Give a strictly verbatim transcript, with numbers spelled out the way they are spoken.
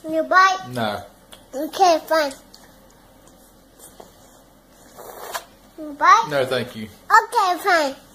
You bite? No. Okay, fine. You bite? No, thank you. Okay, fine.